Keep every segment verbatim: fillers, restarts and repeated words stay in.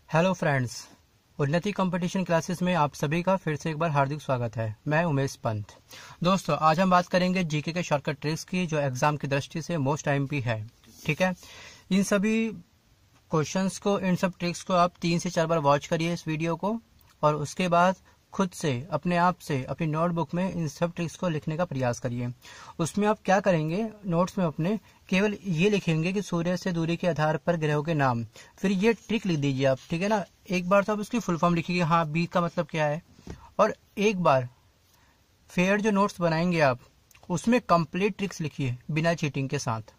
Hello friends, Unnati competition classes में आप सभी का फिर से एक बार हार्दिक स्वागत है। मैं उमेश पंत। दोस्तों, आज हम बात करेंगे जीके के शॉर्टकट ट्रिक्स की, जो एग्जाम की दृष्टि से मोस्ट आईएमपी है। ठीक है, इन सभी क्वेश्चंस को, इन सब ट्रिक्स को आप तीन से चार बार वॉच करिए इस वीडियो को, और उसके बाद खुद से अपने आप से अपनी नोटबुक में इन सब ट्रिक्स को लिखने का प्रयास करिए। उसमें आप क्या करेंगे, नोट्स में अपने केवल ये लिखेंगे कि सूर्य से दूरी के आधार पर ग्रहों के नाम, फिर ये ट्रिक लिख दीजिए आप। ठीक है ना, एक बार तो आप उसकी फुल फॉर्म लिखिए, हाँ बी का मतलब क्या है, और एक बार फिर जो नोट्स बनाएंगे आप उसमें कंप्लीट ट्रिक्स लिखिए बिना चीटिंग के साथ।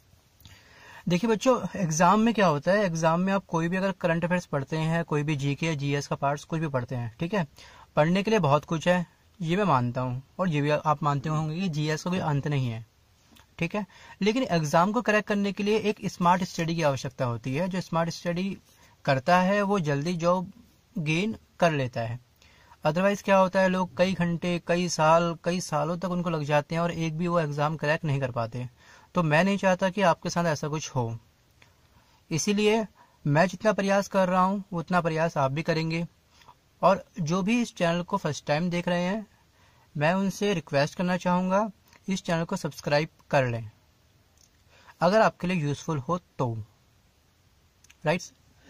देखिए बच्चों, एग्जाम में क्या होता है, एग्जाम में आप कोई भी अगर करंट अफेयर्स पढ़ते हैं, कोई भी जीके या जीएस का पार्ट्स कुछ भी पढ़ते हैं, ठीक है, पढ़ने के लिए बहुत कुछ है, ये मैं मानता हूँ, और ये भी आप मानते होंगे कि जीएस का कोई अंत नहीं है। ठीक है, लेकिन एग्जाम को क्रैक करने के लिए एक स्मार्ट स्टडी की आवश्यकता होती है। जो स्मार्ट स्टडी करता है वो जल्दी जॉब गेन कर लेता है। अदरवाइज क्या होता है, लोग कई घंटे, कई साल, कई सालों तक उनको लग जाते हैं और एक भी वो एग्जाम क्रैक नहीं कर पाते। तो मैं नहीं चाहता कि आपके साथ ऐसा कुछ हो, इसीलिए मैं जितना प्रयास कर रहा हूँ उतना प्रयास आप भी करेंगे। और जो भी इस चैनल को फर्स्ट टाइम देख रहे हैं, मैं उनसे रिक्वेस्ट करना चाहूँगा, इस चैनल को सब्सक्राइब कर लें अगर आपके लिए यूजफुल हो तो, राइट।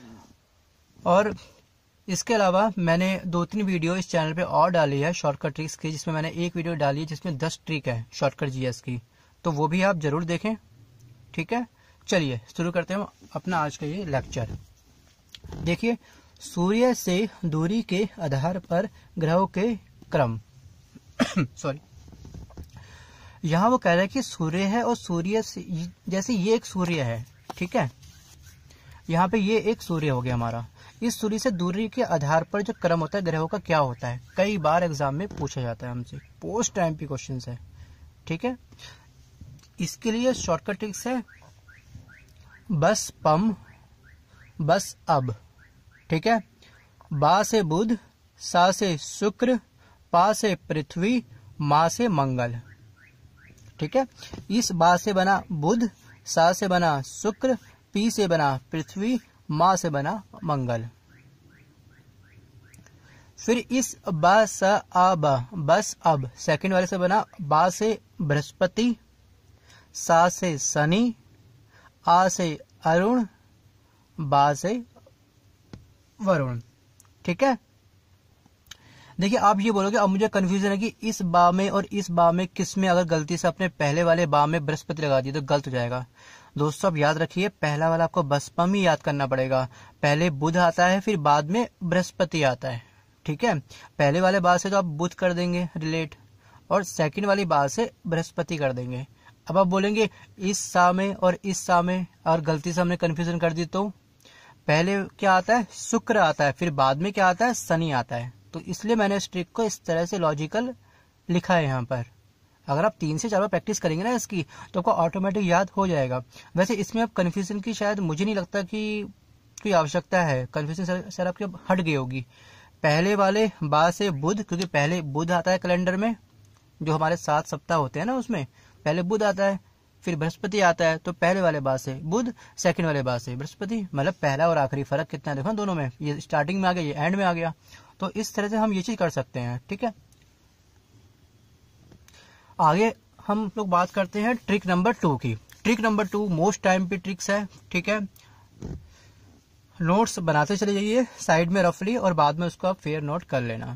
और इसके अलावा मैंने दो तीन वीडियो इस चैनल पे और डाली है शॉर्टकट ट्रिक्स की, जिसमें मैंने एक वीडियो डाली है जिसमें दस ट्रिक है शॉर्टकट जीएस की, तो वो भी आप जरूर देखें। ठीक है, चलिए शुरू करते हैं अपना आज का ये लेक्चर। देखिए, सूर्य से दूरी के आधार पर ग्रहों के क्रम सॉरी यहाँ वो कह रहा है कि सूर्य है और सूर्य से, जैसे ये एक सूर्य है, ठीक है, यहाँ पे ये एक सूर्य हो गया हमारा। इस सूर्य से दूरी के आधार पर जो क्रम होता है ग्रहों का, क्या होता है, कई बार एग्जाम में पूछा जाता है हमसे, पोस्ट टाइम पे क्वेश्चन है। ठीक है, इसके लिए शॉर्टकट ट्रिक्स है बस पम बस अब। ठीक है, बा से बुध, सा से शुक्र, पा से पृथ्वी, मा से मंगल। ठीक है, इस बा से बना बुध, सा से बना शुक्र, पी से बना पृथ्वी, मा से बना मंगल। फिर इस बा सा आ बा बस अब सेकंड वाले से बना बा से बृहस्पति, सा से शनि, आ से अरुण, बा से वरुण। ठीक है, देखिए आप ये बोलोगे अब मुझे कंफ्यूजन है कि इस बा में और इस बा में किस में, अगर गलती से अपने पहले वाले बा में बृहस्पति लगा दिए तो गलत हो जाएगा। दोस्तों अब याद रखिए, पहला वाला आपको बसपम ही याद करना पड़ेगा। पहले बुध आता है, फिर बाद में बृहस्पति आता है। ठीक है, पहले वाले बा से तो आप बुध कर देंगे रिलेट, और सेकंड वाली बा से बृहस्पति कर देंगे। अब आप बोलेंगे इस सा में और इस सा में, और गलती से हमने कंफ्यूजन कर दी तो पहले क्या आता है, शुक्र आता है, फिर बाद में क्या आता है, शनि आता है। तो इसलिए मैंने इस ट्रिक को इस तरह से लॉजिकल लिखा है यहाँ पर। अगर आप तीन से चार बार प्रैक्टिस करेंगे ना इसकी, तो आपको ऑटोमेटिक याद हो जाएगा। वैसे इसमें अब कंफ्यूजन की शायद मुझे नहीं लगता कि कोई आवश्यकता है, कंफ्यूजन सर, सर आपकी अब हट गई होगी। पहले वाले बा से बुध, क्योंकि पहले बुध आता है कैलेंडर में, जो हमारे सात सप्ताह होते हैं ना उसमें पहले बुध आता है, फिर बृहस्पति आता है, तो पहले वाले बा से बुध, सेकंड वाले बा से बृहस्पति। मतलब पहला और आखिरी फर्क कितना है देखो दोनों में, ये स्टार्टिंग में आ गया, ये एंड में आ गया। तो इस तरह से हम ये चीज कर सकते हैं। ठीक है, आगे हम लोग बात करते हैं ट्रिक नंबर टू की। Trick number two most time पे ट्रिक्स है। ठीक है, नोट्स बनाते चले जाइए साइड में रफली, और बाद में उसको आप फेयर नोट कर लेना।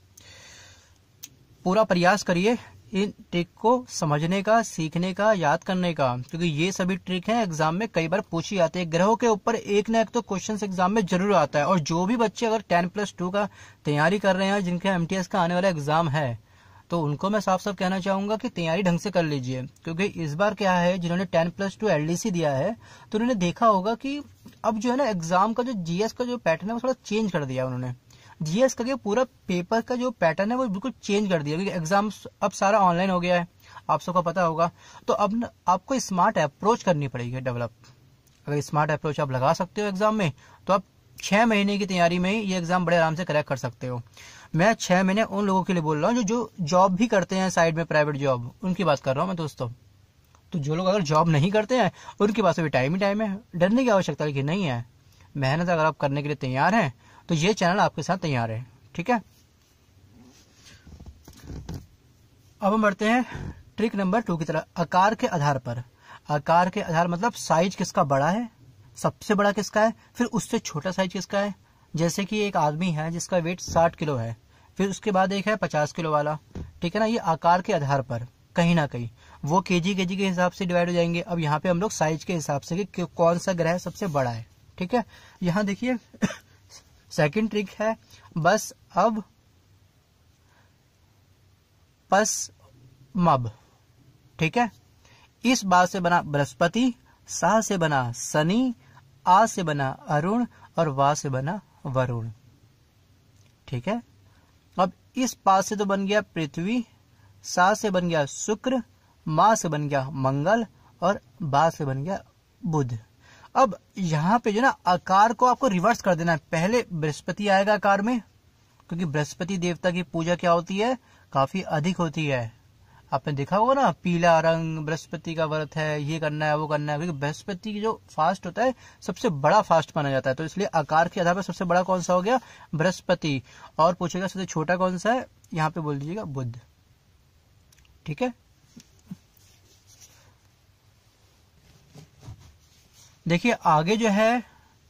पूरा प्रयास करिए इन ट्रिक को समझने का, सीखने का, याद करने का, क्योंकि ये सभी ट्रिक हैं एग्जाम में कई बार पूछी जाती है। ग्रहों के ऊपर एक ना एक तो क्वेश्चन एग्जाम में जरूर आता है। और जो भी बच्चे अगर टेन प्लस टू का तैयारी कर रहे हैं, जिनके एमटीएस का आने वाला एग्जाम है, तो उनको मैं साफ साफ कहना चाहूंगा कि तैयारी ढंग से कर लीजिए। क्योंकि इस बार क्या है, जिन्होंने टेन प्लस टू एलडीसी दिया है, तो उन्होंने देखा होगा कि अब जो है ना एग्जाम का जो जीएस का जो पैटर्न है वो थोड़ा चेंज कर दिया उन्होंने। जीएस का पूरा पेपर का जो पैटर्न है वो बिल्कुल चेंज कर दिया, क्योंकि एग्जाम अब सारा ऑनलाइन हो गया है, आप सबको पता होगा। तो अब न, आपको स्मार्ट अप्रोच करनी पड़ेगी डेवलप। अगर स्मार्ट अप्रोच आप लगा सकते हो एग्जाम में, तो आप छह महीने की तैयारी में ही ये एग्जाम बड़े आराम से क्रैक कर सकते हो। मैं छह महीने उन लोगों के लिए बोल रहा हूँ जो जो जॉब भी करते हैं साइड में, प्राइवेट जॉब, उनकी बात कर रहा हूँ मैं दोस्तों। तो जो लोग अगर जॉब नहीं करते हैं उनके पास अभी टाइम ही टाइम है, डरने की आवश्यकता नहीं है। मेहनत अगर आप करने के लिए तैयार हैं तो ये चैनल आपके साथ तैयार है। ठीक है, अब हम बढ़ते हैं ट्रिक नंबर टू की तरफ। आकार के आधार पर, आकार के आधार मतलब साइज किसका बड़ा है, सबसे बड़ा किसका है, फिर उससे छोटा साइज किसका है। जैसे कि एक आदमी है जिसका वेट साठ किलो है, फिर उसके बाद एक है पचास किलो वाला। ठीक है ना, ये आकार के आधार पर कहीं ना कहीं वो केजी केजी के हिसाब से डिवाइड हो जाएंगे। अब यहाँ पे हम लोग साइज के हिसाब से कि कौन सा ग्रह सबसे बड़ा है। ठीक है, यहाँ देखिए सेकंड ट्रिक है बस अब पस मब। ठीक है, इस बात से बना बृहस्पति, सा से बना शनि, आ से बना अरुण और वा से बना वरुण। ठीक है, अब इस बात से तो बन गया पृथ्वी, सा से बन गया शुक्र, मा से बन गया मंगल और बा से बन गया बुध। अब यहाँ पे जो ना आकार को आपको रिवर्स कर देना है। पहले बृहस्पति आएगा आकार में, क्योंकि बृहस्पति देवता की पूजा क्या होती है, काफी अधिक होती है। आपने देखा होगा ना, पीला रंग बृहस्पति का व्रत है, ये करना है वो करना है, क्योंकि बृहस्पति की जो फास्ट होता है सबसे बड़ा फास्ट माना जाता है। तो इसलिए आकार के आधार पर सबसे बड़ा कौन सा हो गया, बृहस्पति। और पूछेगा सबसे छोटा कौन सा है, यहाँ पे बोल दीजिएगा बुध। ठीक है, देखिए आगे जो है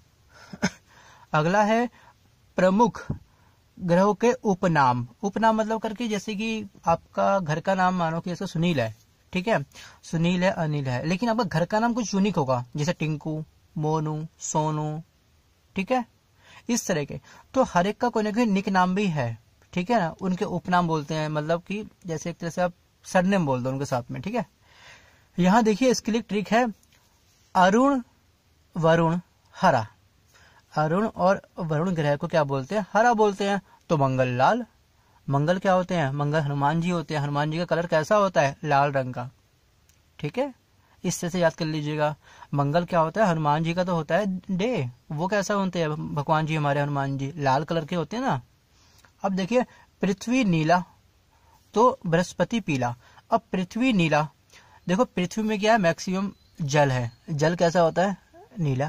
अगला है प्रमुख ग्रहों के उपनाम। उपनाम मतलब करके, जैसे कि आपका घर का नाम मानो कि जैसे सुनील है। ठीक है, सुनील है, अनिल है, लेकिन आपका घर का नाम कुछ यूनिक होगा, जैसे टिंकू, मोनू, सोनू। ठीक है, इस तरह के तो हर एक का कोई ना कोई निक नाम भी है। ठीक है ना, उनके उपनाम बोलते हैं, मतलब कि जैसे एक तरह से आप सरनेम बोल दो उनके साथ में। ठीक है, यहाँ देखिए इसके लिए ट्रिक है अरुण, वरुण, हरा। अरुण और वरुण ग्रह को क्या बोलते हैं, हरा बोलते हैं। तो मंगल लाल, मंगल क्या होते हैं, मंगल हनुमान जी होते हैं। हनुमान जी का कलर कैसा होता है, लाल रंग का। ठीक है, इस तरह से याद कर लीजिएगा। मंगल क्या होता है, हनुमान जी का तो होता है डे, वो कैसा होते हैं भगवान जी हमारे, हनुमान जी लाल कलर के होते हैं ना। अब देखिए पृथ्वी नीला, तो बृहस्पति पीला। अब पृथ्वी नीला, देखो पृथ्वी में क्या है, मैक्सिमम जल है, जल कैसा होता है, नीला।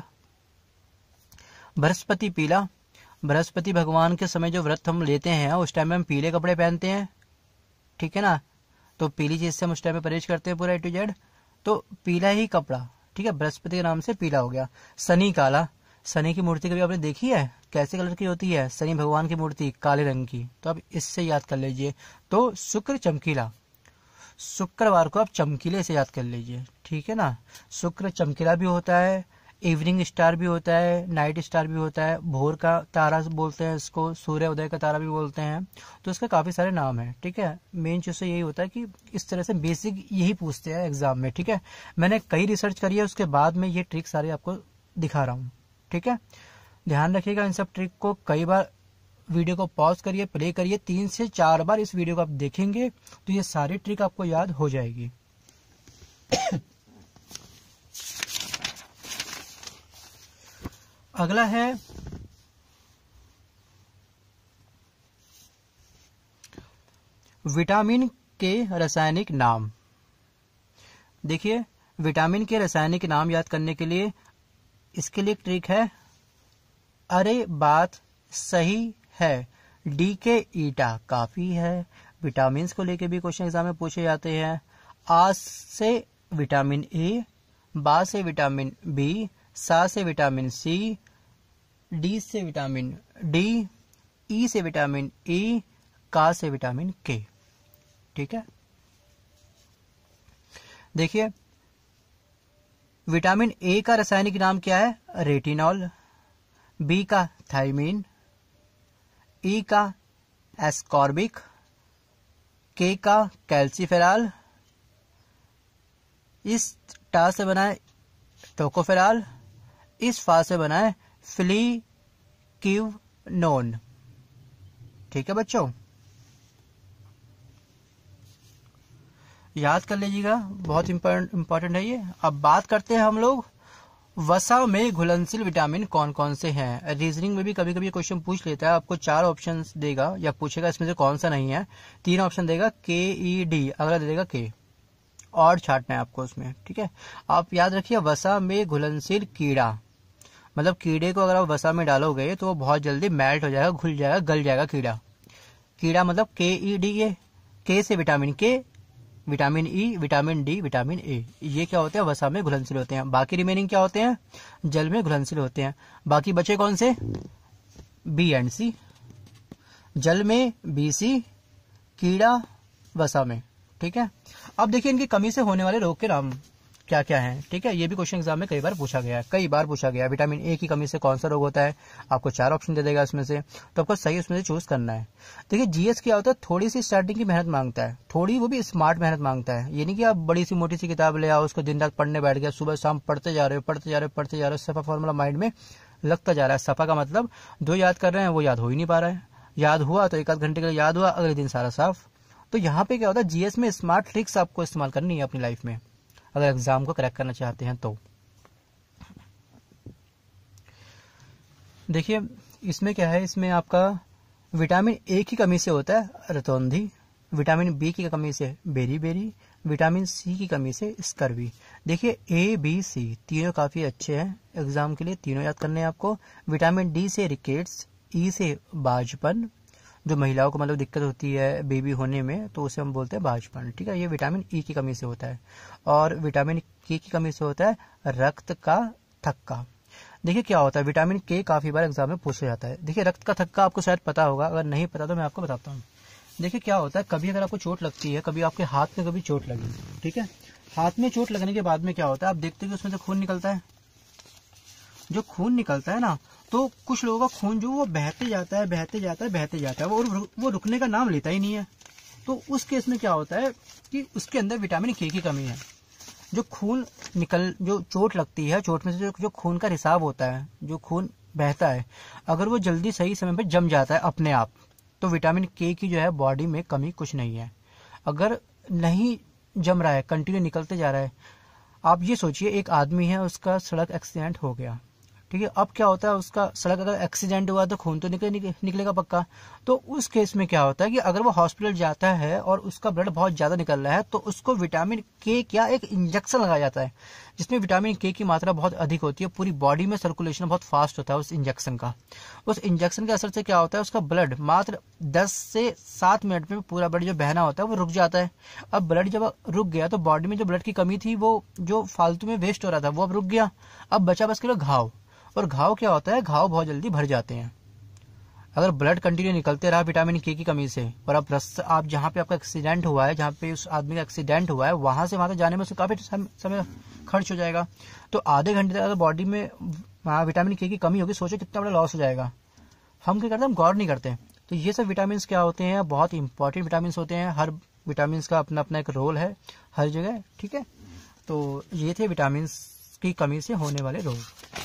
बृहस्पति पीला, बृहस्पति भगवान के समय जो व्रत हम लेते हैं उस टाइम में हम पीले कपड़े पहनते हैं। ठीक है ना, तो पीली चीज से हम उस टाइम में परहेज करते हैं पूरा ए टू जेड, तो पीला ही कपड़ा। ठीक है, बृहस्पति के नाम से पीला हो गया। शनि काला, शनि की मूर्ति कभी आपने देखी है, कैसे कलर की होती है, शनि भगवान की मूर्ति काले रंग की, तो आप इससे याद कर लीजिए। तो शुक्र चमकीला, शुक्रवार को आप चमकीले से याद कर लीजिए। ठीक है ना, शुक्र चमकीला भी होता है, इवनिंग स्टार भी होता है, नाइट स्टार भी होता है, भोर का तारा बोलते हैं इसको, सूर्य उदय का तारा भी बोलते हैं। तो इसके काफी सारे नाम हैं। ठीक है, मेन चीज से यही होता है कि इस तरह से बेसिक यही पूछते हैं एग्जाम में। ठीक है, मैंने कई रिसर्च करी है, उसके बाद में ये ट्रिक सारे आपको दिखा रहा हूँ। ठीक है, ध्यान रखिएगा इन सब ट्रिक को। कई बार वीडियो को पॉज करिए, प्ले करिए, तीन से चार बार इस वीडियो को आप देखेंगे तो ये सारी ट्रिक आपको याद हो जाएगी। अगला है विटामिन के रासायनिक नाम। देखिए विटामिन के रासायनिक नाम याद करने के लिए इसके लिए ट्रिक है, अरे बात सही है, डी के ईटा काफी है। विटामिन को लेके भी क्वेश्चन एग्जाम में पूछे जाते हैं। आ से विटामिन ए, बा से विटामिन बी, सा से विटामिन सी, डी से विटामिन डी, ई से विटामिन ई, का से विटामिन के। ठीक है, देखिए विटामिन ए का रासायनिक नाम क्या है, रेटिनॉल। बी का थायमीन, ई का एस्कॉर्बिक, के का कैल्सीफेराल, इस टा से बना है टोकोफेराल, इस फा से बना है फ्लीक्यूनोन। ठीक है बच्चों, याद कर लीजिएगा, बहुत इंपॉर्टेंट है ये। अब बात करते हैं हम लोग वसा में घुलनशील विटामिन कौन कौन से हैं। रीजनिंग में भी कभी कभी क्वेश्चन पूछ लेता है, आपको चार ऑप्शंस देगा या पूछेगा इसमें से कौन सा नहीं है। तीन ऑप्शन देगा, के ई डी, अगला दे देगा के, और छांटना है आपको उसमें। ठीक है, आप याद रखिए वसा में घुलनशील कीड़ा, मतलब कीड़े को अगर आप वसा में डालोगे तो वो बहुत जल्दी मेल्ट हो जाएगा, घुल जाएगा, गल जाएगा कीड़ा। कीड़ा मतलब के ई डी ए, के से vitamin K, vitamin E, vitamin D, vitamin A, ये क्या होते हैं, वसा में घुलनशील होते हैं। बाकी रिमेनिंग क्या होते हैं, जल में घुलनशील होते हैं। बाकी बचे कौन से, बी एंड सी, जल में बी सी, कीड़ा वसा में। ठीक है, अब देखिए इनकी कमी से होने वाले रोग के नाम क्या क्या हैं। ठीक है, ये भी क्वेश्चन एग्जाम में कई बार पूछा गया है, कई बार पूछा गया है। विटामिन ए की कमी से कौन सा रोग होता है, आपको चार ऑप्शन दे देगा इसमें से, तो आपको सही उसमें से चूज करना है। देखिए जीएस क्या होता है, थोड़ी सी स्टार्टिंग की मेहनत मांगता है, थोड़ी, वो भी स्मार्ट मेहनत मांगता है। ये नहीं कि आप बड़ी सी मोटी सी किताब ले आओ, उसको दिन रात पढ़ने बैठ गया, सुबह शाम पढ़ते जा रहे हो पढ़ते जा रहे हो पढ़ते जा रहे हो, सफा फॉर्मूला माइंड में लगता जा रहा है। सफा का मतलब जो याद कर रहे हैं वो याद हो ही नहीं पा रहा है, याद हुआ तो एक आध घंटे के लिए याद हुआ, अगले दिन सारा साफ। तो यहाँ पे क्या होता है, जीएस में स्मार्ट ट्रिक्स आपको इस्तेमाल करनी है अपनी लाइफ में अगर एग्जाम को क्रैक करना चाहते हैं तो। देखिए इसमें क्या है, इसमें आपका विटामिन ए की कमी से होता है रतौंधी, विटामिन बी की कमी से बेरी बेरी, विटामिन सी की कमी से स्कर्वी। देखिए ए बी सी तीनों काफी अच्छे हैं एग्जाम के लिए, तीनों याद करने हैं आपको। विटामिन डी से रिकेट्स, ई से बाजपन, जो महिलाओं को मतलब दिक्कत होती है बेबी होने में तो उसे हम बोलते हैं बाजपन। ठीक है, ये विटामिन ई की कमी से होता है। और विटामिन के की कमी से होता है रक्त का थक्का। देखिए क्या होता है, विटामिन के काफी बार एग्जाम में पूछा जाता है। देखिए रक्त का थक्का आपको शायद पता होगा, अगर नहीं पता तो मैं आपको बताता हूँ। देखिए क्या होता है, कभी अगर आपको चोट लगती है, कभी आपके हाथ में कभी चोट लगी, ठीक है, हाथ में चोट लगने के बाद में क्या होता है, आप देखते हैं कि उसमें से खून निकलता है। जो खून निकलता है ना, तो कुछ लोगों का खून जो वो बहते जाता है बहते जाता है बहते जाता है, वो वो रुकने का नाम लेता ही नहीं है। तो उस केस में क्या होता है कि उसके अंदर विटामिन के की कमी है। जो खून निकल, जो चोट लगती है, चोट में से जो, जो खून का रिसाव होता है, जो खून बहता है, अगर वो जल्दी सही समय पे जम जाता है अपने आप, तो विटामिन के की जो है बॉडी में कमी कुछ नहीं है। अगर नहीं जम रहा है, कंटिन्यू निकलते जा रहा है, आप ये सोचिए एक आदमी है, उसका सड़क एक्सीडेंट हो गया, ठीक है, अब क्या होता है, उसका सड़क अगर एक्सीडेंट हुआ तो खून तो निकले, निकलेगा पक्का। तो उस केस में क्या होता है कि अगर वो हॉस्पिटल जाता है और उसका ब्लड बहुत ज्यादा निकल रहा है, तो उसको विटामिन के क्या एक इंजेक्शन लगाया जाता है, जिसमें विटामिन के की मात्रा बहुत अधिक होती है, पूरी बॉडी में सर्कुलेशन बहुत फास्ट होता है उस इंजेक्शन का। उस इंजेक्शन के असर से क्या होता है, उसका ब्लड मात्र दस से सात मिनट में पूरा ब्लड जो बहना होता है वो रुक जाता है। अब ब्लड जब रुक गया तो बॉडी में जो ब्लड की कमी थी, वो जो फालतू में वेस्ट हो रहा था वो अब रुक गया। अब बचा बस के लिए घाव, और घाव क्या होता है, घाव बहुत जल्दी भर जाते हैं। अगर ब्लड कंटिन्यू निकलते रहा विटामिन के की कमी से, और आप रस आप जहाँ पे आपका एक्सीडेंट हुआ है, जहाँ पे उस आदमी का एक्सीडेंट हुआ है, वहां से वहां तक जाने में उसको काफी समय खर्च हो जाएगा। तो आधे घंटे तक अगर बॉडी में विटामिन के की कमी होगी, सोचो कितना बड़ा लॉस हो जाएगा। हम क्या करते हैं, हम गौर नहीं करते। तो ये सब विटामिन क्या होते हैं, बहुत इंपॉर्टेंट विटामिन होते हैं। हर विटामिन का अपना अपना एक रोल है हर जगह। ठीक है, तो ये थे विटामिन की कमी से होने वाले रोग।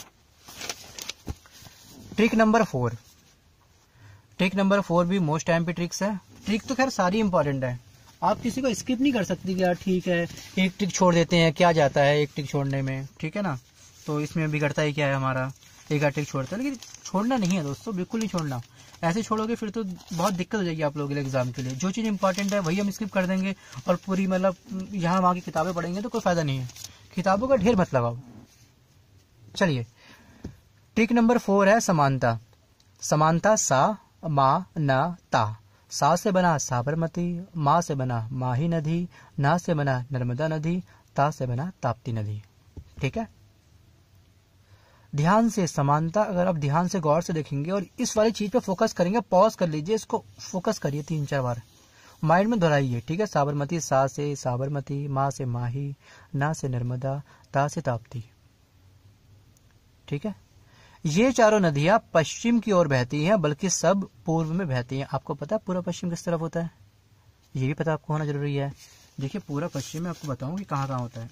Trick number four, trick number four भी मोस्ट टाइम पे ट्रिक्स है। ट्रिक तो खैर सारी इंपॉर्टेंट है, आप किसी को स्किप नहीं कर सकती कि यार ठीक है एक ट्रिक छोड़ देते हैं, क्या जाता है एक ट्रिक छोड़ने में, ठीक है ना। तो इसमें बिगड़ता ही क्या है हमारा, एक आध ट्रिक छोड़ता है, लेकिन छोड़ना नहीं है दोस्तों, बिल्कुल नहीं छोड़ना। ऐसे छोड़ोगे फिर तो बहुत दिक्कत हो जाएगी आप लोगों के लिए एग्जाम के लिए। जो चीज़ इंपॉर्टेंट है वही हम स्किप कर देंगे और पूरी मतलब यहाँ वहाँ की किताबें पढ़ेंगे तो कोई फायदा नहीं है। किताबों का ढेर मत लगाओ। चलिए, ट्रिक नंबर फोर है समानता। समानता सा मा ना ता। सा से बना साबरमती, माँ से बना माही नदी, ना से बना नर्मदा नदी, ता से बना ताप्ती नदी। ठीक है, ध्यान से समानता, अगर आप ध्यान से गौर से देखेंगे और इस वाली चीज पे फोकस करेंगे, पॉज कर लीजिए, इसको फोकस करिए तीन चार बार, माइंड में दोहराइए। ठीक है, साबरमती, सा से साबरमती, माँ से माही, ना से नर्मदा, ता से ताप्ती। ठीक है, ये चारों नदियां पश्चिम की ओर बहती हैं, बल्कि सब पूर्व में बहती हैं। आपको पता है पूरा पश्चिम किस तरफ होता है, ये भी पता आपको होना जरूरी है। देखिए पूरा पश्चिम में आपको बताऊं कि कहाँ कहाँ होता है।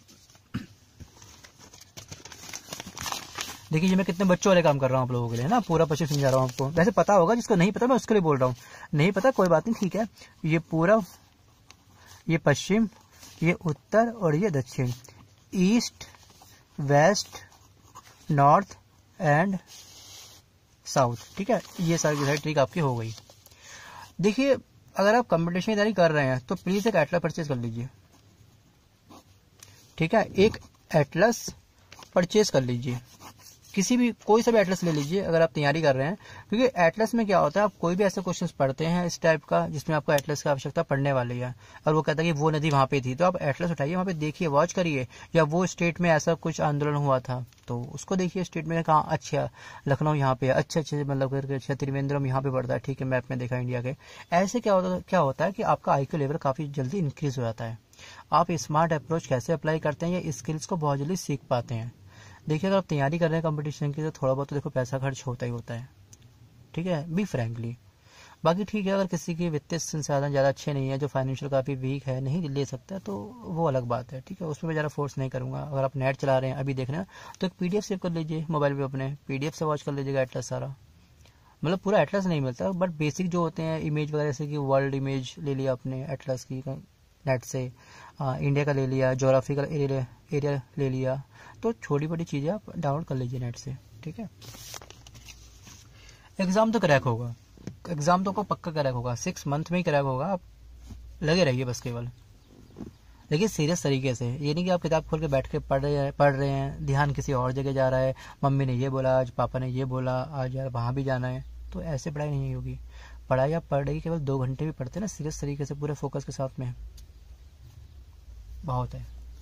देखिए ये मैं कितने बच्चों वाले काम कर रहा हूँ आप लोगों के लिए ना, पूरा पश्चिम समझा रहा हूँ आपको। वैसे पता होगा, जिसको नहीं पता मैं उसके लिए बोल रहा हूँ, नहीं पता कोई बात नहीं, ठीक है। ये पूरा, ये पश्चिम, ये उत्तर और ये दक्षिण, east west north and south. ठीक है, ये सारी जो ट्रिक आपकी हो गई। देखिए अगर आप कंपटीशन की तैयारी कर रहे हैं तो प्लीज एक एटलस परचेज कर लीजिए। ठीक है, एक एटलस परचेज कर लीजिए। किसी भी कोई सा भी एटलस ले लीजिए अगर आप तैयारी कर रहे हैं, क्योंकि एटलस में क्या होता है, आप कोई भी ऐसे क्वेश्चंस पढ़ते हैं इस टाइप का जिसमें आपको एटलस की आवश्यकता पड़ने वाली है, और वो कहता है कि वो नदी वहाँ पे थी, तो आप एटलस उठाइए, वहाँ पे देखिए, वॉच करिए, या वो स्टेट में ऐसा कुछ आंदोलन हुआ था तो उसको देखिए, स्टेट में कहाँ, अच्छा लखनऊ यहाँ पे, अच्छे अच्छे मतलब करके, अच्छा त्रिवेंद्रम यहाँ पे पड़ता है, ठीक है, मैप में देखा इंडिया के। ऐसे क्या होता क्या होता है कि आपका आई क्यू लेवल काफ़ी जल्दी इंक्रीज हो जाता है। आप स्मार्ट अप्रोच कैसे अप्लाई करते हैं, या स्किल्स को बहुत जल्दी सीख पाते हैं। देखिए, अगर आप तैयारी कर रहे हैं कंपटीशन की, तो थोड़ा बहुत तो देखो पैसा खर्च होता ही होता है, ठीक है, बी फ्रैंकली। बाकी ठीक है, अगर किसी के वित्तीय संसाधन ज़्यादा अच्छे नहीं है, जो फाइनेंशियल काफ़ी वीक है, नहीं ले सकता, तो वो अलग बात है, ठीक है, उसमें मैं ज़्यादा फोर्स नहीं करूँगा। अगर आप नेट चला रहे हैं, अभी देख रहे हैं, तो एक पीडीएफ सेव कर लीजिए मोबाइल पे अपने, पीडीएफ से वॉच कर लीजिएगा एटलस सारा, मतलब पूरा एटलस नहीं मिलता, बट बेसिक जो होते हैं इमेज वगैरह, जैसे कि वर्ल्ड इमेज ले लिया आपने एटलस की नेट से, आ, इंडिया का ले लिया, जोग्राफिकल एरिया एरिया ले लिया, तो छोटी बड़ी चीज़ें आप डाउनलोड कर लीजिए नेट से, ठीक है। एग्ज़ाम तो क्रैक होगा, एग्ज़ाम तो को पक्का क्रैक होगा, सिक्स मंथ में ही क्रैक होगा, आप लगे रहिए बस केवल। देखिए सीरियस तरीके से, ये नहीं कि आप किताब खोल के बैठ के पढ़ रहे हैं पढ़ रहे हैं ध्यान किसी और जगह जा रहा है, मम्मी ने ये बोला आज, पापा ने ये बोला आज, यार वहाँ भी जाना है, तो ऐसे पढ़ाई नहीं होगी। पढ़ाई आप पढ़ रही केवल दो घंटे भी पढ़ते हैं ना सीरियस तरीके से, पूरे फोकस के साथ में, बहुत है।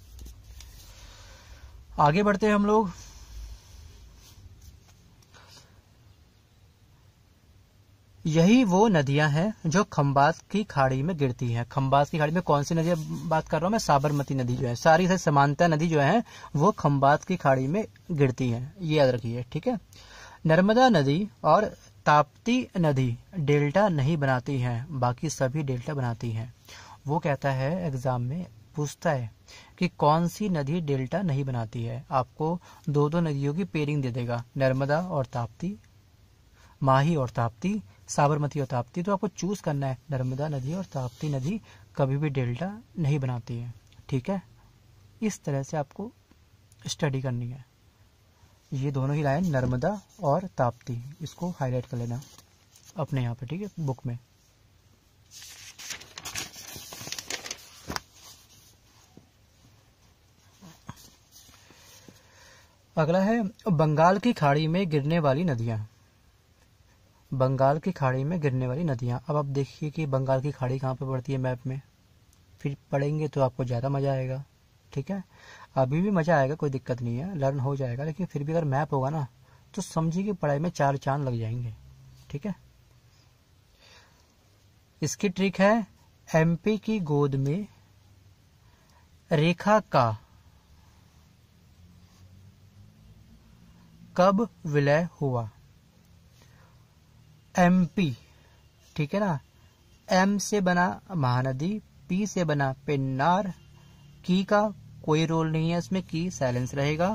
आगे बढ़ते हैं हम लोग। यही वो नदियां हैं जो खंबात की खाड़ी में गिरती हैं। खंबात की खाड़ी में कौन सी नदी बात कर रहा हूँ मैं, साबरमती नदी जो है, सारी से समानता नदी जो है वो खंबात की खाड़ी में गिरती है, ये याद रखिए, ठीक है। नर्मदा नदी और ताप्ती नदी डेल्टा नहीं बनाती हैं, बाकी सभी डेल्टा बनाती हैं। वो कहता है एग्जाम में पूछता है कि कौन सी नदी डेल्टा नहीं बनाती है, आपको दो दो नदियों की पेयरिंग दे देगा, नर्मदा और ताप्ती, माही और ताप्ती, साबरमती और ताप्ती, तो आपको चूज करना है, नर्मदा नदी और ताप्ती नदी कभी भी डेल्टा नहीं बनाती है, ठीक है। इस तरह से आपको स्टडी करनी है, ये दोनों ही लाइन नर्मदा और ताप्ती, इसको हाईलाइट कर लेना अपने यहाँ पे, ठीक है, बुक में। अगला है बंगाल की खाड़ी में गिरने वाली नदियां। बंगाल की खाड़ी में गिरने वाली नदियां, अब आप देखिए कि बंगाल की खाड़ी कहाँ पे पड़ती है मैप में, फिर पढ़ेंगे तो आपको ज़्यादा मज़ा आएगा, ठीक है। अभी भी मज़ा आएगा, कोई दिक्कत नहीं है, लर्न हो जाएगा, लेकिन फिर भी अगर मैप होगा ना तो समझिए कि पढ़ाई में चार चांद लग जाएंगे, ठीक है। इसकी ट्रिक है, एमपी की गोद में रेखा का कब विलय हुआ। एमपी, ठीक है ना, एम से बना महानदी, पी से बना पेन्नार, की का कोई रोल नहीं है इसमें, की साइलेंस रहेगा,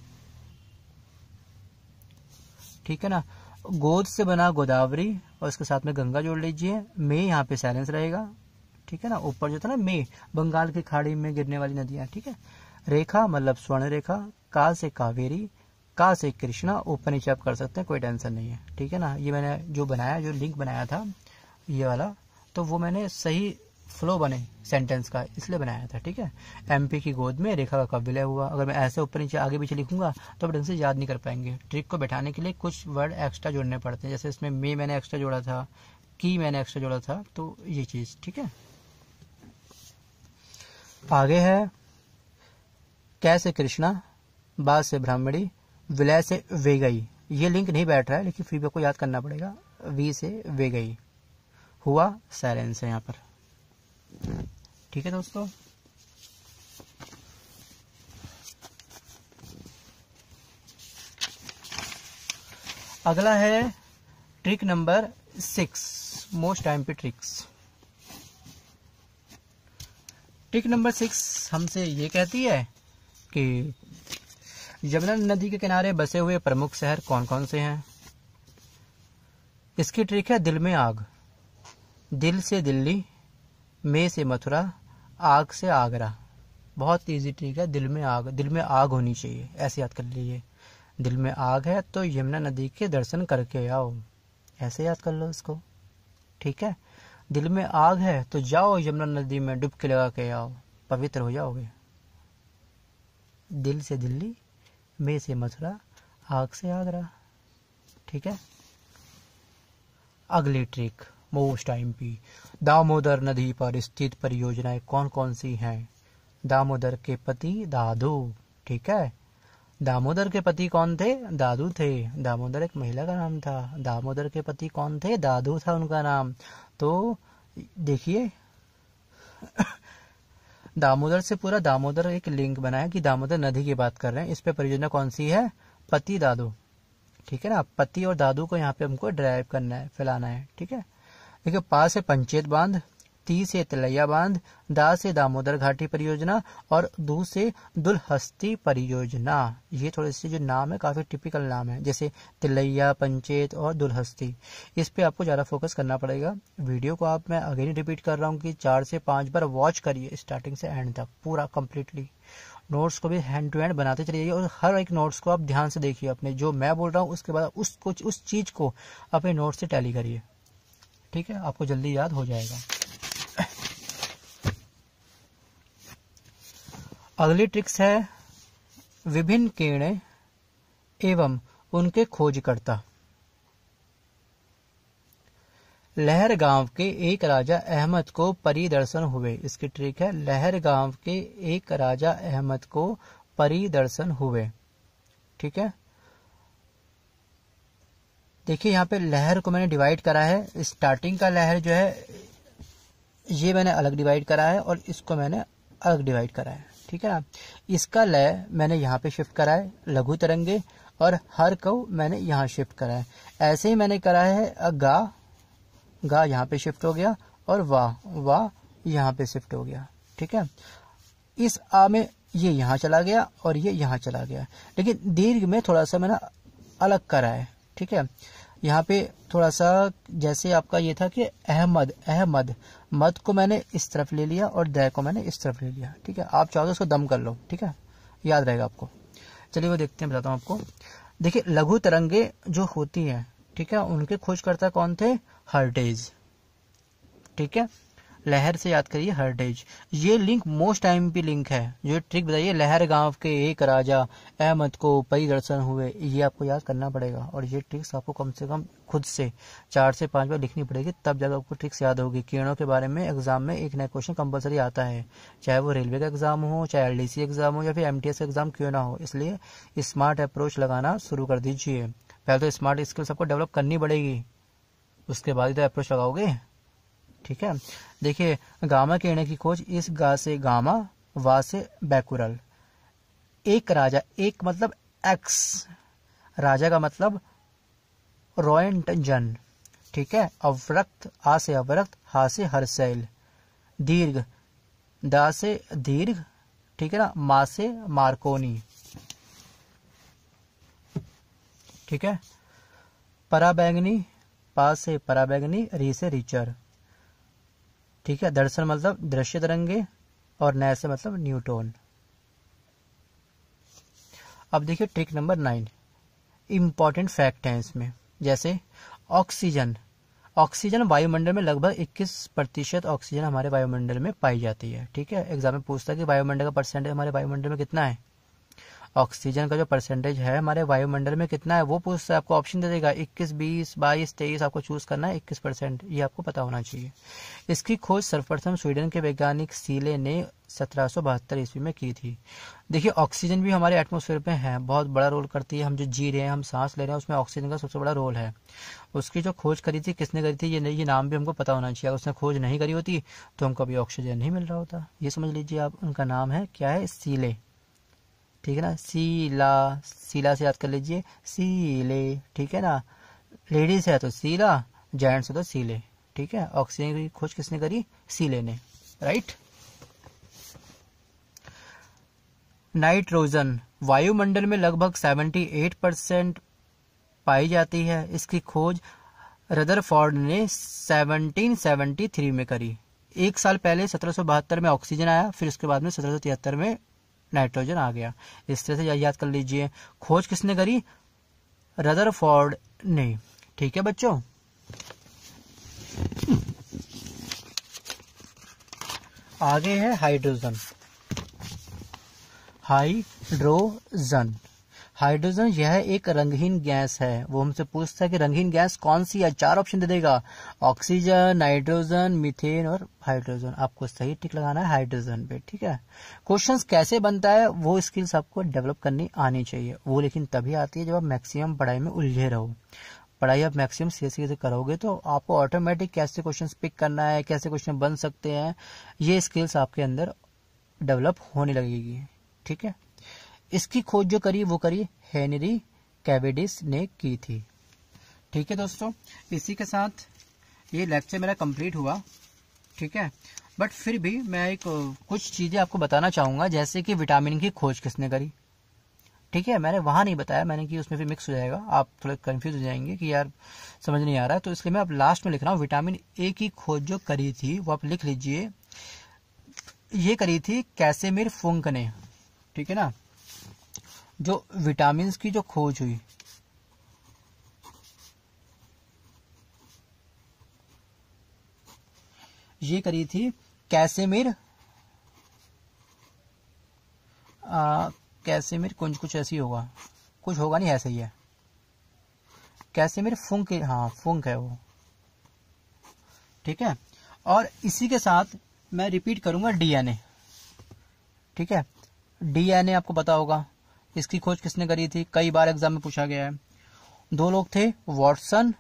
ठीक है ना। गोद से बना गोदावरी और इसके साथ में गंगा जोड़ लीजिए, में यहाँ पे साइलेंस रहेगा, ठीक है ना। ऊपर जो था ना में, बंगाल की खाड़ी में गिरने वाली नदियां, ठीक है। रेखा मतलब स्वर्ण रेखा, का से कावेरी, का से कृष्णा, ऊपर नीचे आप कर सकते हैं, कोई टेंशन नहीं है, ठीक है ना। ये मैंने जो बनाया, जो लिंक बनाया था ये वाला, तो वो मैंने सही फ्लो बने सेंटेंस का इसलिए बनाया था, ठीक है। एमपी की गोद में रेखा का कब विलय हुआ, अगर मैं ऐसे ऊपर नीचे आगे पीछे लिखूंगा तो आप ढंग से याद नहीं कर पाएंगे। ट्रिक को बैठाने के लिए कुछ वर्ड एक्स्ट्रा जोड़ने पड़ते हैं, जैसे इसमें मे मैंने एक्स्ट्रा जोड़ा था, की मैंने एक्स्ट्रा जोड़ा था, तो ये चीज, ठीक है। आगे है कैसे कृष्णा, बा से ब्राह्मणी, विलय से वेगई, ये लिंक नहीं बैठ रहा है लेकिन फिर भी आपको याद करना पड़ेगा, वी से वेगई, हुआ साइलेंस है यहाँ पर, ठीक है दोस्तों। अगला है trick number six, most time पे ट्रिक्स। ट्रिक नंबर सिक्स हमसे ये कहती है कि यमुना नदी के किनारे बसे हुए प्रमुख शहर कौन कौन से हैं। इसकी ट्रिक है दिल में आग, दिल से दिल्ली, में से मथुरा, आग से आगरा। बहुत इजी ट्रिक है, दिल में आग, दिल में आग होनी चाहिए, ऐसे याद कर लीजिए। दिल में आग है तो यमुना नदी के दर्शन करके आओ, ऐसे याद कर लो इसको, ठीक है। दिल में आग है तो जाओ यमुना नदी में डुबकी लगा के आओ, पवित्र हो जाओगे। दिल से दिल्ली, में से मथुरा, आग से याद रहा। ठीक है, अगली ट्रिक मोस्ट आईएमपी, दामोदर नदी पर स्थित परियोजनाएं कौन कौन सी हैं? दामोदर के पति दादू। ठीक है, दामोदर के पति कौन थे? दादू थे। दामोदर एक महिला का नाम था। दामोदर के पति कौन थे? दादू था उनका नाम। तो देखिए दामोदर से पूरा दामोदर एक लिंक बना है कि दामोदर नदी की बात कर रहे हैं। इस पे परियोजना कौन सी है? पति दादू। ठीक है ना, पति और दादू को यहाँ पे हमको ड्राइव करना है, फैलाना है। ठीक है, देखिए पा से पंचेत बांध, ती से तिलैया बांध, दा से दामोदर घाटी परियोजना और दू से दुलहस्ती परियोजना। ये थोड़े से जो नाम है काफी टिपिकल नाम है, जैसे तिलैया, पंचेत और दुलहस्ती। इस पे आपको ज्यादा फोकस करना पड़ेगा। वीडियो को आप, मैं अगेन रिपीट कर रहा हूँ कि चार से पांच बार वॉच करिए स्टार्टिंग से एंड तक पूरा कंप्लीटली। नोट्स को भी हैंड टू हैंड बनाते चलिए और हर एक नोट्स को आप ध्यान से देखिए अपने, जो मैं बोल रहा हूँ उसके बाद उस कुछ उस चीज को अपने नोट्स से टैली करिए। ठीक है, आपको जल्दी याद हो जाएगा। अगली ट्रिक्स है विभिन्न किरणें एवं उनके खोजकर्ता। लहर गांव के एक राजा अहमद को परिदर्शन हुए। इसकी ट्रिक है लहर गांव के एक राजा अहमद को परिदर्शन हुए। ठीक है, देखिए यहाँ पे लहर को मैंने डिवाइड करा है। स्टार्टिंग का लहर जो है ये मैंने अलग डिवाइड करा है और इसको मैंने अलग डिवाइड करा है। ठीक है ना, इसका लय मैंने यहाँ पे शिफ्ट करा है लघु तरंगे और हर को मैंने यहाँ शिफ्ट करा है। ऐसे ही मैंने करा है गा, गा यहाँ पे शिफ्ट हो गया और वाह, वाह यहाँ पे शिफ्ट हो गया। ठीक है, इस आ में ये यहाँ चला गया और ये यहाँ चला गया, लेकिन दीर्घ में थोड़ा सा मैंने अलग करा है। ठीक है, यहाँ पे थोड़ा सा जैसे आपका ये था कि अहमद, अहमद मद को मैंने इस तरफ ले लिया और दै को मैंने इस तरफ ले लिया। ठीक है, आप चाहो तो उसको दम कर लो। ठीक है, याद रहेगा आपको। चलिए वो देखते हैं, बताता हूँ आपको। देखिए लघु तरंगे जो होती हैं, ठीक है, उनके खोजकर्ता कौन थे? हर्टेज। ठीक है, लहर से याद करिए हर्टेज। ये लिंक मोस्ट टाइम पे लिंक है। जो ट्रिक बताइए लहर गांव के एक राजा अहमद को परिदर्शन हुए, ये आपको याद करना पड़ेगा और ये ट्रिक्स आपको कम से कम खुद से चार से पांच बार लिखनी पड़ेगी, तब जाकर आपको ट्रिक्स याद होगी। किरणों के बारे में एग्जाम में एक नया क्वेश्चन कंपलसरी आता है, चाहे वो रेलवे का एग्जाम हो, चाहे एलडीसी एग्जाम हो या फिर एमटीएस का एग्जाम क्यों ना हो। इसलिए स्मार्ट अप्रोच लगाना शुरू कर दीजिए। पहले तो स्मार्ट स्किल्स आपको डेवलप करनी पड़ेगी, उसके बाद ही तो अप्रोच लगाओगे। ठीक है, देखिए गामा किरणें की खोज, इस गा से गामा, वा से बैकुरल। एक राजा, एक मतलब एक्स, राजा का मतलब रोएंटजन। ठीक है, अवरक्त, आ से अवरक्त, हा से हरसैल। दीर्घ, दा से दीर्घ। ठीक है ना, मा से मार्कोनी। ठीक है, पराबैंगनी, पा से पराबैंगनी, री से रीचर। ठीक है, दर्शन मतलब दृश्य तरंगे और नए से मतलब न्यूटन। अब देखिए trick number nine, important fact है इसमें। जैसे ऑक्सीजन, ऑक्सीजन वायुमंडल में लगभग इक्कीस प्रतिशत ऑक्सीजन हमारे वायुमंडल में पाई जाती है। ठीक है, एग्जाम में पूछता है कि वायुमंडल का परसेंटेज हमारे वायुमंडल में कितना है। ऑक्सीजन का जो परसेंटेज है हमारे वायुमंडल में कितना है वो पूछता है, आपको ऑप्शन दे देगा इक्कीस, बीस, बाईस, तेईस, आपको चूज करना है इक्कीस परसेंट, ये आपको पता होना चाहिए। इसकी खोज सर्वप्रथम स्वीडन के वैज्ञानिक सीले ने सत्रह सौ बहत्तर ईस्वी में की थी। देखिए ऑक्सीजन भी हमारे एटमॉस्फेयर में है, बहुत बड़ा रोल करती है। हम जो जी रहे हैं, हम सांस ले रहे हैं, उसमें ऑक्सीजन का सबसे बड़ा रोल है। उसकी जो खोज करी थी किसने करी थी, ये ये नाम भी हमको पता होना चाहिए। अगर उसने खोज नहीं करी होती तो हमको अभी ऑक्सीजन नहीं मिल रहा होता। ये समझ लीजिए आप, उनका नाम है क्या है, सीले। ठीक है ना, सीला, सीला से याद कर लीजिए, सीले। ठीक है ना, लेडीज है तो सीला, जेंट्स है तो सीले। ठीक है, ऑक्सीजन की खोज किसने करी, सीले ने, राइट। नाइट्रोजन वायुमंडल में लगभग अठहत्तर परसेंट पाई जाती है। इसकी खोज रदरफोर्ड ने सत्रह सौ तिहत्तर में करी। एक साल पहले सत्रह सौ बहत्तर में ऑक्सीजन आया, फिर उसके बाद में सत्रह सौ तिहत्तर में नाइट्रोजन आ गया। इस तरह से याद कर लीजिए। खोज किसने करी, रदरफोर्ड ने। ठीक है बच्चों, आगे है हाइड्रोजन। हाइड्रोजन, हाइड्रोजन यह एक रंगहीन गैस है। वो हमसे पूछता है कि रंगहीन गैस कौन सी है, चार ऑप्शन दे देगा, ऑक्सीजन, नाइट्रोजन, मीथेन और हाइड्रोजन। आपको सही टिक लगाना है हाइड्रोजन पे, ठीक है। क्वेश्चंस कैसे बनता है वो स्किल्स आपको डेवलप करनी आनी चाहिए, वो लेकिन तभी आती है जब आप मैक्सिमम पढ़ाई में उलझे रहो। पढ़ाई आप मैक्सिमम सीरियसली से करोगे तो आपको ऑटोमेटिक कैसे क्वेश्चन पिक करना है, कैसे क्वेश्चन बन सकते हैं, ये स्किल्स आपके अंदर डेवलप होने लगेगी, ठीक है। इसकी खोज जो करी वो करी हेनरी कैवेंडिश ने की थी, ठीक है दोस्तों। इसी के साथ ये लेक्चर मेरा कंप्लीट हुआ, ठीक है। बट फिर भी मैं एक कुछ चीजें आपको बताना चाहूंगा, जैसे कि विटामिन की खोज किसने करी, ठीक है। मैंने वहां नहीं बताया, मैंने कि उसमें फिर मिक्स हो जाएगा, आप थोड़े कंफ्यूज हो जाएंगे कि यार समझ नहीं आ रहा है, तो इसलिए मैं अब लास्ट में लिख रहा हूँ। विटामिन ए की खोज जो करी थी वो आप लिख लीजिए, ये करी थी कैसेमिर फुंक ने, ठीक है ना। जो विटामिन की जो खोज हुई, ये करी थी कैसेमिर कैसेमिर कुछ कुछ ऐसी होगा, कुछ होगा नहीं, ऐसे ही है, कैसेमिर फुंक, हाँ फुंक है वो, ठीक है। और इसी के साथ मैं रिपीट करूंगा डीएनए, ठीक है। डीएनए आपको पता होगा, इसकी खोज किसने करी थी, कई बार एग्जाम में पूछा गया है। दो लोग थे, वॉटसन,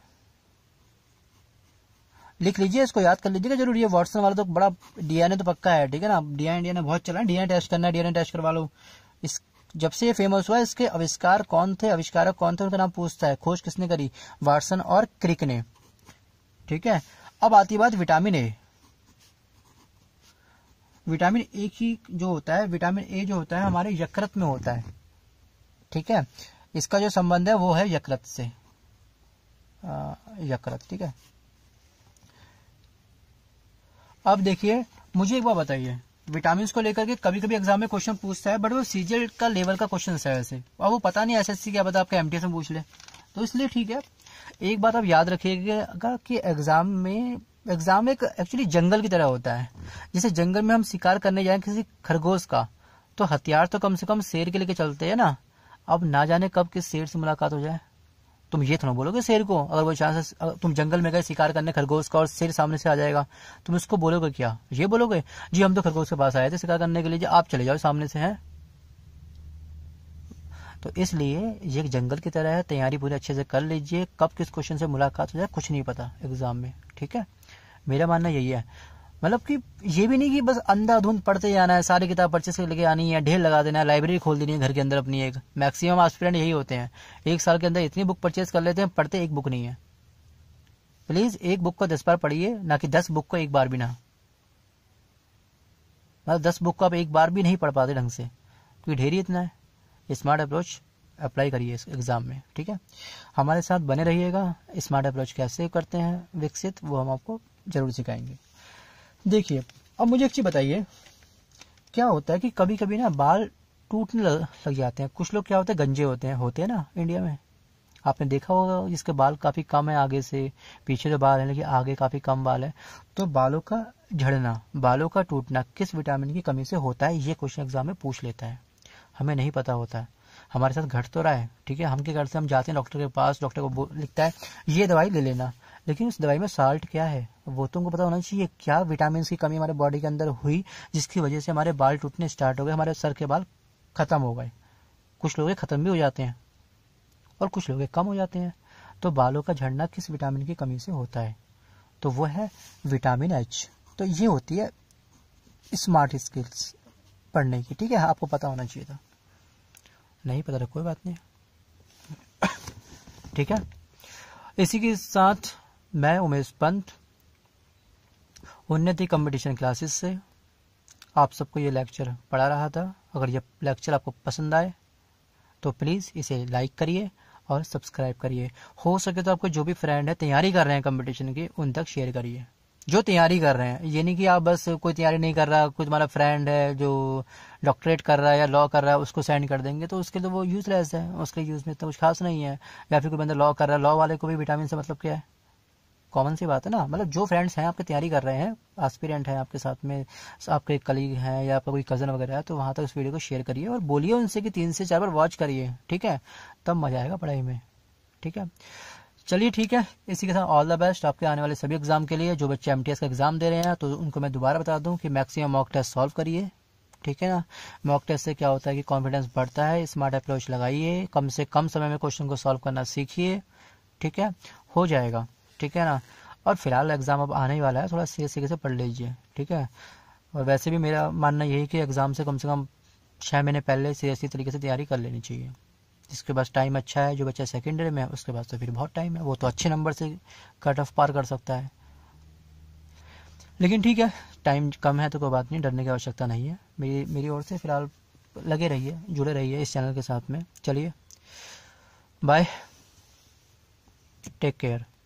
लिख लीजिए, इसको याद कर लीजिएगा जरूर, ये वॉटसन वाला तो बड़ा, डीएनए तो पक्का है, ठीक है ना। डीएनए डीएनए बहुत चला है, डीएनए टेस्ट करना है, डीएनए टेस्ट करवा लो। इस जब से ये फेमस हुआ, इसके आविष्कार कौन थे, आविष्कारक कौन थे, उनका नाम पूछता है। खोज किसने करी, वाटसन और क्रिक ने, ठीक है। अब आती बात विटामिन ए। विटामिन ए की जो होता है, विटामिन ए जो होता है हमारे यकृत में होता है, ठीक है। इसका जो संबंध है वो है यकृत से, यकृत, ठीक है। अब देखिए, मुझे एक बात बताइए, विटामिन को लेकर के कभी कभी एग्जाम में क्वेश्चन पूछता है, बट वो सीजीएल का लेवल का क्वेश्चन है वैसे, और वो पता नहीं एसएससी क्या पता आपका एमटीएस में पूछ ले, तो इसलिए ठीक है। एक बात आप याद रखिएगा कि एग्जाम में एग्जाम एक एक्चुअली जंगल की तरह होता है। जैसे जंगल में हम शिकार करने जाए किसी खरगोश का, तो हथियार तो कम से कम शेर के लेके चलते हैं ना। अब ना जाने कब किस शेर से मुलाकात हो जाए, तुम ये थोड़ा बोलोगे शेर को, अगर वो चांस तुम जंगल में गए शिकार करने खरगोश का और शेर सामने से आ जाएगा, तुम उसको बोलोगे क्या, ये बोलोगे जी हम तो खरगोश के पास आए थे शिकार करने के लिए, आप चले जाओ सामने से, हैं। तो इसलिए ये जंगल की तरह है, तैयारी पूरी अच्छे से कर लीजिए, कब किस क्वेश्चन से मुलाकात हो जाए कुछ नहीं पता एग्जाम में, ठीक है। मेरा मानना यही है, मतलब कि ये भी नहीं कि बस अंधाधुंध पढ़ते जाना है, सारी किताब परचेस से लेके आनी है, ढेर लगा देना है, लाइब्रेरी खोल देनी है घर के अंदर अपनी एक। मैक्सिमम एस्पिरेंट यही होते हैं, एक साल के अंदर इतनी बुक परचेस कर लेते हैं, पढ़ते एक बुक नहीं है। प्लीज एक बुक को दस बार पढ़िए, ना कि दस बुक को एक बार भी ना, मतलब दस बुक को आप एक बार भी नहीं पढ़ पाते ढंग से, क्योंकि ढेर ही इतना है। स्मार्ट अप्रोच अप्लाई करिए इस एग्जाम में, ठीक है। हमारे साथ बने रहिएगा, स्मार्ट अप्रोच कैसे करते हैं विकसित वो हम आपको जरूर सिखाएंगे। देखिए, अब मुझे एक चीज बताइए, क्या होता है कि कभी कभी ना बाल टूटने लग जाते हैं। कुछ लोग क्या होते हैं, गंजे होते हैं होते हैं ना इंडिया में, आपने देखा होगा जिसके बाल काफी कम है, आगे से पीछे तो बाल है लेकिन आगे काफी कम बाल है। तो बालों का झड़ना, बालों का टूटना किस विटामिन की कमी से होता है, ये क्वेश्चन एग्जाम में पूछ लेता है। हमें नहीं पता होता है, हमारे साथ घट तो रहा है, ठीक है। हम क्या करते हैं, हम जाते हैं डॉक्टर के पास, डॉक्टर को लिखता है ये दवाई ले लेना, लेकिन उस दवाई में साल्ट क्या है वो तुमको पता होना चाहिए। क्या विटामिन की कमी हमारे बॉडी के अंदर हुई जिसकी वजह से हमारे बाल टूटने स्टार्ट हो गए, हमारे सर के बाल खत्म हो गए। कुछ लोग खत्म भी हो जाते हैं और कुछ लोग कम हो जाते हैं। तो बालों का झड़ना किस विटामिन की कमी से होता है, तो वो है विटामिन एच। तो ये होती है स्मार्ट स्किल्स पढ़ने की, ठीक है। आपको पता होना चाहिए था, नहीं पता था कोई बात नहीं, ठीक है। इसी के साथ मैं उमेश पंत, उन्नति कंपटीशन क्लासेस से आप सबको ये लेक्चर पढ़ा रहा था। अगर ये लेक्चर आपको पसंद आए तो प्लीज़ इसे लाइक करिए और सब्सक्राइब करिए। हो सके तो आपको जो भी फ्रेंड है तैयारी कर रहे हैं कंपटीशन की, उन तक शेयर करिए जो तैयारी कर रहे हैं। ये नहीं कि आप बस कोई तैयारी नहीं कर रहा, कोई तुम्हारा फ्रेंड है जो डॉक्टरेट कर रहा है या लॉ कर रहा है उसको सेंड कर देंगे तो उसके लिए वो यूजलेस है, उसके यूज में तो कुछ खास नहीं है। या फिर कोई बंदा लॉ कर रहा है, लॉ वाले को भी विटामिन से मतलब क्या है, कॉमन सी बात है ना। मतलब जो फ्रेंड्स हैं आपकी तैयारी कर रहे हैं, एस्पिरेंट हैं आपके साथ में, आपके कलीग हैं या आपका कोई कज़न वगैरह है, तो वहाँ तक इस वीडियो को शेयर करिए और बोलिए उनसे कि तीन से चार बार वॉच करिए, ठीक है, तब मज़ा आएगा पढ़ाई में, ठीक है। चलिए ठीक है, इसी के साथ ऑल द बेस्ट आपके आने वाले सभी एग्जाम के लिए। जो बच्चे एमटीएस का एग्जाम दे रहे हैं तो उनको मैं दोबारा बता दूं कि मैक्सिमम मॉक टेस्ट सॉल्व करिए, ठीक है ना। मॉक टेस्ट से क्या होता है कि कॉन्फिडेंस बढ़ता है, स्मार्ट अप्रोच लगाइए, कम से कम समय में क्वेश्चन को सॉल्व करना सीखिए, ठीक है, हो जाएगा, ठीक है ना। और फिलहाल एग्ज़ाम अब आने ही वाला है, थोड़ा सीरियस तरीके से पढ़ लीजिए, ठीक है। और वैसे भी मेरा मानना यही कि एग्ज़ाम से कम से कम छः महीने पहले सीरियसली तरीके से तैयारी कर लेनी चाहिए। जिसके पास टाइम अच्छा है, जो बच्चा सेकेंड ईयर में है, उसके पास तो फिर बहुत टाइम है, वो तो अच्छे नंबर से कट ऑफ पार कर सकता है। लेकिन ठीक है, टाइम कम है तो कोई बात नहीं, डरने की आवश्यकता नहीं है। मेरी मेरी ओर से फिलहाल लगे रहिए, जुड़े रहिए इस चैनल के साथ में। चलिए बाय, टेक केयर।